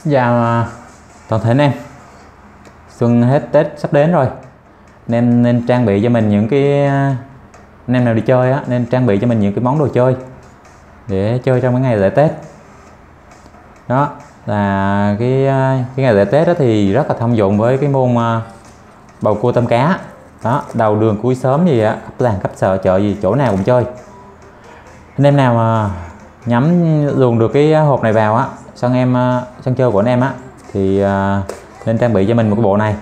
Chào toàn thể anh em. Xuân hết Tết sắp đến rồi, anh em nên trang bị cho mình những cái anh em nào đi chơi á nên trang bị cho mình những cái món đồ chơi để chơi trong cái ngày lễ Tết. Đó là cái ngày lễ Tết đó thì rất là thông dụng với cái môn bầu cua tôm cá. Đó, đầu đường cuối xóm gì á, cấp làng cấp sở chợ gì chỗ nào cũng chơi. Anh em nào mà nhắm luồn được cái hộp này vào á, sân chơi của anh em á thì nên trang bị cho mình một cái bộ này.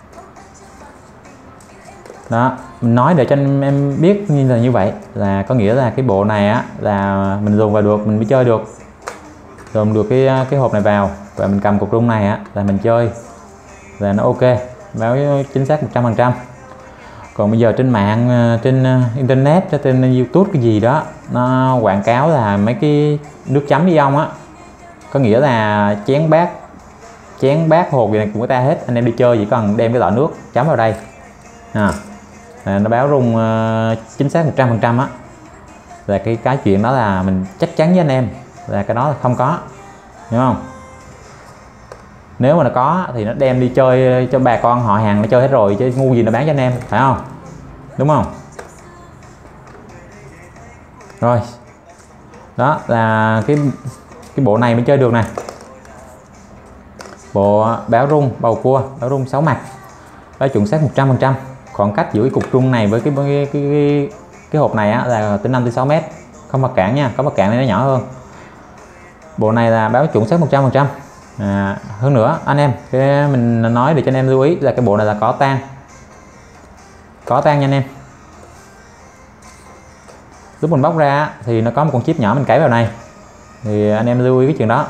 Đó, mình nói để cho anh em biết như là như vậy, là có nghĩa là cái bộ này á là mình luồn vào được mình mới chơi được. Luồn được cái hộp này vào và mình cầm cục rung này á là mình chơi là nó ok, báo chính xác 100%. Còn bây giờ trên mạng, trên internet, trên YouTube cái gì đó nó quảng cáo là mấy cái nước chấm với ong á, có nghĩa là chén bát hột gì này của người ta hết. Anh em đi chơi chỉ cần đem cái lọ nước chấm vào đây nó báo rung chính xác 100% á, là cái chuyện đó là mình chắc chắn với anh em là cái đó là không có, hiểu không? Nếu mà nó có thì nó đem đi chơi cho bà con họ hàng nó chơi hết rồi, chứ ngu gì nó bán cho anh em, phải không? Đúng không? Rồi, đó là cái bộ này mới chơi được nè. Bộ báo rung bầu cua, báo rung 6 mặt, đó chuẩn xác 100%. Khoảng cách giữa cái cục rung này với cái hộp này á là từ 5 tới 6 mét, không mặc cản nha, có mặc cản này nó nhỏ hơn. Bộ này là báo chuẩn xác 100%. Hơn nữa anh em, cái mình nói để cho anh em lưu ý là cái bộ này là có tang nha anh em. Lúc mình bóc ra thì nó có một con chip nhỏ mình cấy vào này, thì anh em lưu ý cái chuyện đó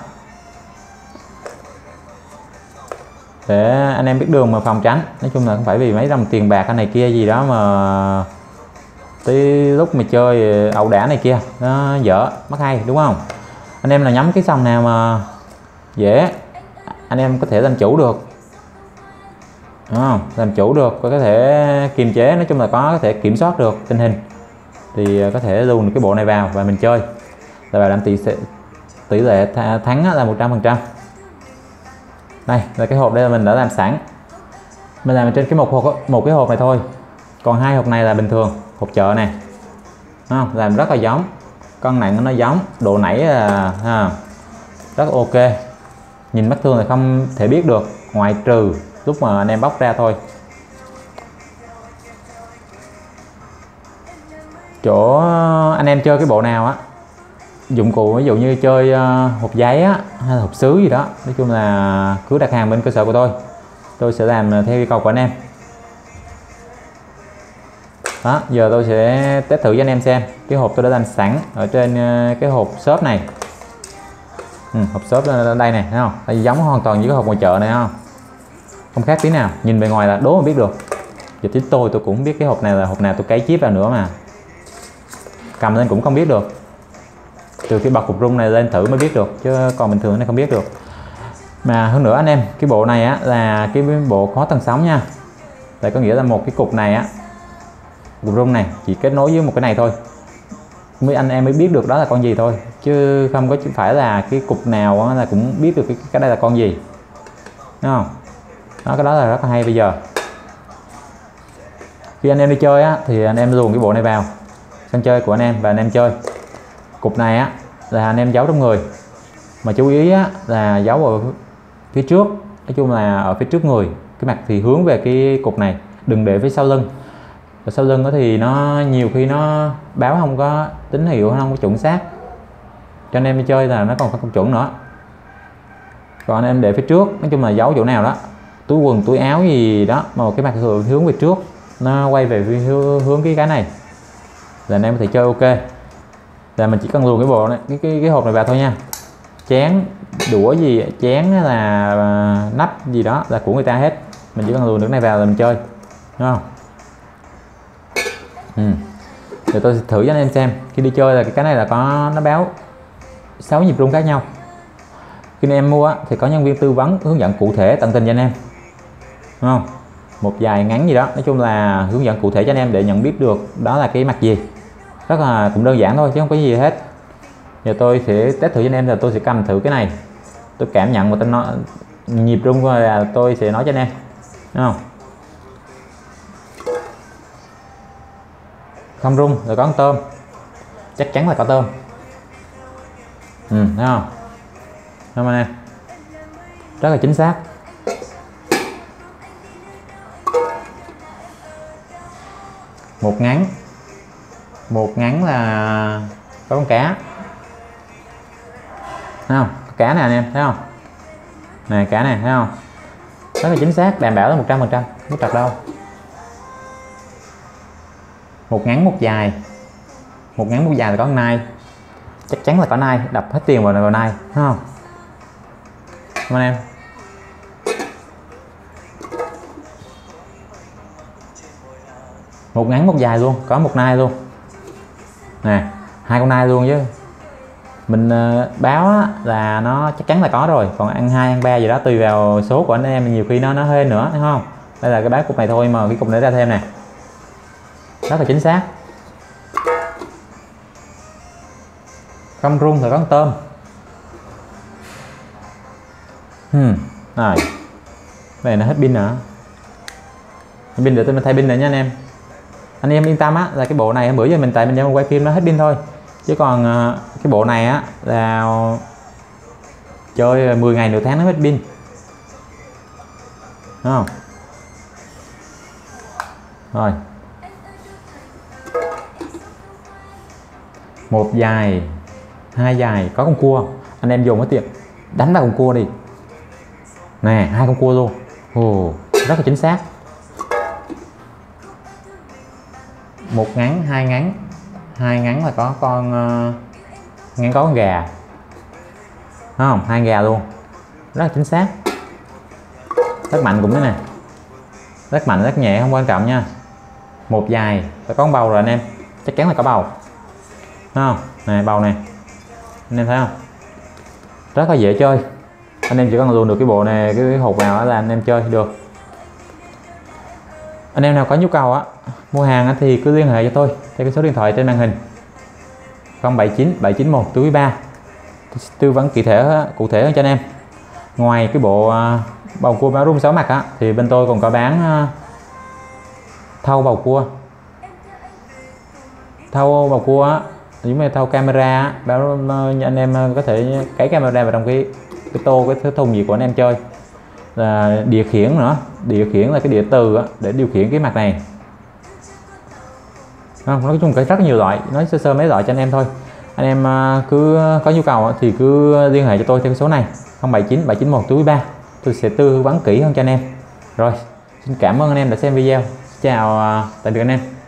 để anh em biết đường mà phòng tránh. Nói chung là không phải vì mấy đồng tiền bạc cái này kia gì đó mà tới lúc mà chơi ẩu đả này kia nó dở mất hay, đúng không? Anh em là nhắm cái sòng nào mà dễ anh em có thể làm chủ được, đúng không? Làm chủ được, có thể kiềm chế, nói chung là có thể kiểm soát được tình hình thì có thể luồn được cái bộ này vào và mình chơi là bảo đảm tỷ lệ thắng là 100%. Đây là cái hộp, đây là mình đã làm sẵn, mình làm trên cái một cái hộp này thôi, còn hai hộp này là bình thường, hộp chợ này, đúng không? Làm rất là giống, cân nặng nó giống, độ nảy là rất ok, nhìn mắt thường là không thể biết được, ngoại trừ lúc mà anh em bóc ra thôi. Chỗ anh em chơi cái bộ nào á, dụng cụ ví dụ như chơi hộp giấy á hay là hộp sứ gì đó, nói chung là cứ đặt hàng bên cơ sở của tôi sẽ làm theo yêu cầu của anh em. Đó, giờ tôi sẽ test thử cho anh em xem cái hộp tôi đã làm sẵn ở trên cái hộp shop này. Hộp shop đây này, thấy không? Đây giống hoàn toàn với cái hộp ngoài chợ này, không khác tí nào, nhìn bề ngoài là đố mà biết được. Giờ chính tôi cũng không biết cái hộp này là hộp nào tôi cấy chip vào nữa, mà cầm lên cũng không biết được, từ cái bọc cục rung này lên thử mới biết được, chứ còn bình thường nó không biết được. Mà hơn nữa anh em, cái bộ này á là cái bộ khó tần sóng nha. Tại có nghĩa là một cái cục này á, cục rung này chỉ kết nối với một cái này thôi, anh em mới biết được đó là con gì thôi, chứ không có phải là cái cục nào là cũng biết được cái đây là con gì, đúng không? Đó, cái đó là rất là hay. Bây giờ khi anh em đi chơi á thì anh em luồn cái bộ này vào sân chơi của anh em và anh em chơi. Cục này á là anh em giấu trong người, mà chú ý á là giấu ở phía trước, nói chung là ở phía trước người, cái mặt thì hướng về cái cục này, đừng để phía sau lưng. Ở sau lưng đó thì nó nhiều khi nó báo không có tín hiệu, không có chuẩn xác, cho anh em đi chơi là nó còn không chuẩn nữa. Còn anh em để phía trước, nói chung là giấu chỗ nào đó, túi quần túi áo gì đó mà cái mặt hướng về trước, nó quay về hướng cái này là anh em có thể chơi ok. Là mình chỉ cần luồn cái bộ này, cái hộp này vào thôi nha. Chén đũa gì, chén là nắp gì đó là của người ta hết, mình chỉ cần luồn được này vào là mình chơi, đúng không? Để tôi thử cho anh em xem. Khi đi chơi là cái này là nó báo 6 nhịp rung khác nhau. Khi anh em mua á, thì có nhân viên tư vấn hướng dẫn cụ thể tận tình cho anh em, đúng không? Một dài ngắn gì đó, nói chung là hướng dẫn cụ thể cho anh em để nhận biết được đó là cái mặt gì. Rất là cũng đơn giản thôi chứ không có gì hết. Giờ tôi sẽ test thử cho anh em, là tôi sẽ cầm thử cái này tôi cảm nhận mà tôi nói nhịp rung là tôi sẽ nói cho anh em, đúng không? Không rung rồi có con tôm, chắc chắn là có tôm. Thấy không? Không anh em, rất là chính xác. Một ngắn là có con cá, thấy không? Có cá này anh em thấy không? Này cá này thấy không? Rất là chính xác, đảm bảo là 100%, không trật đâu. Một ngắn một dài, một ngắn một dài là có con nai, chắc chắn là có nai, đập hết tiền vào nai, thấy không? Cảm ơn em. Một ngắn một dài luôn, có một nai luôn nè, 2 con nai luôn chứ. Mình báo á, là nó chắc chắn là có rồi, còn ăn 2 ăn 3 gì đó tùy vào số của anh em, nhiều khi nó hơi nữa, đúng không? Đây là cái báo cục này thôi mà cái cục này ra thêm nè, rất là chính xác. Không rung thì có con tôm. Rồi này nó hết pin nữa, pin để tôi thay pin nữa nha anh em. Anh em yên tâm á, là cái bộ này bữa giờ mình quay phim nó hết pin thôi, chứ còn cái bộ này á là chơi 10 ngày nửa tháng nó hết pin, đúng không? Rồi một dài, 2 dài, có con cua, anh em dùng cái tiệm đánh vào con cua đi nè, 2 con cua luôn. Rất là chính xác. Một ngắn, 2 ngắn, 2 ngắn là có con ngắn, có con gà, đúng không? 2 gà luôn, rất là chính xác. Rất mạnh cũng thế này, rất mạnh rất nhẹ, không quan trọng nha. Một dài phải có con bầu rồi anh em, chắc chắn là có bầu, đúng không? Này bầu này, anh em thấy không? Rất là dễ chơi, anh em chỉ cần luồn được cái bộ này, cái hộp nào là anh em chơi được. Anh em nào có nhu cầu á mua hàng thì cứ liên hệ cho tôi theo cái số điện thoại trên màn hình 079 791 443, tư vấn cụ thể hơn cho anh em. Ngoài cái bộ bầu cua báo rung 6 mặt á, thì bên tôi còn có bán thau bầu cua. Thau bầu cua á, giống như thau camera á, báo anh em có thể cấy camera vào trong cái tô, cái thùng gì của anh em chơi. Là điều khiển nữa, điều khiển là cái đĩa từ á, để điều khiển cái mặt này. Nói chung rất nhiều loại, nói sơ sơ mấy loại cho anh em thôi. Anh em cứ có nhu cầu thì cứ liên hệ cho tôi theo cái số này 079 791 443, tôi sẽ tư vấn kỹ hơn cho anh em. Rồi, xin cảm ơn anh em đã xem video. Chào tạm biệt anh em.